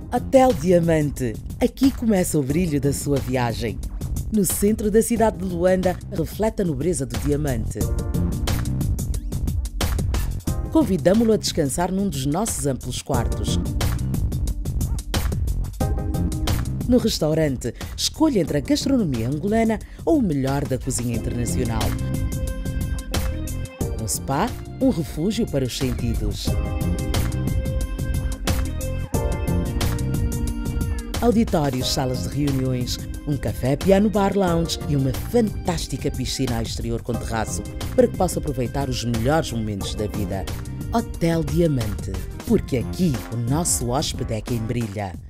Hotel Diamante. Aqui começa o brilho da sua viagem. No centro da cidade de Luanda, reflete a nobreza do diamante. Convidamo-lo a descansar num dos nossos amplos quartos. No restaurante, escolha entre a gastronomia angolana ou o melhor da cozinha internacional. No spa, um refúgio para os sentidos. Auditórios, salas de reuniões, um café, piano, bar, lounge e uma fantástica piscina ao exterior com terraço para que possa aproveitar os melhores momentos da vida. Hotel Diamante, porque aqui o nosso hóspede é quem brilha.